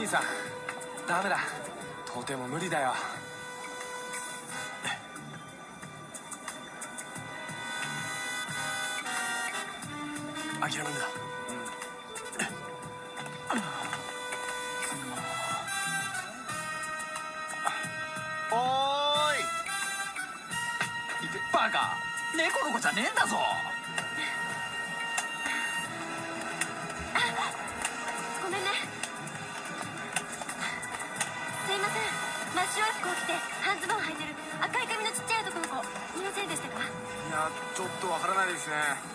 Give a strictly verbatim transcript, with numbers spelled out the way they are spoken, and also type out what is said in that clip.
兄さん、ダメだ、とても無理だよ。諦めるな。 おーい、バカ、猫の子じゃねえんだぞ。 ごめんね。すいません、真っ白い服を着て半ズボン履いてる赤い髪のちっちゃい男の子いませんでしたか？ いや、ちょっとわからないですね。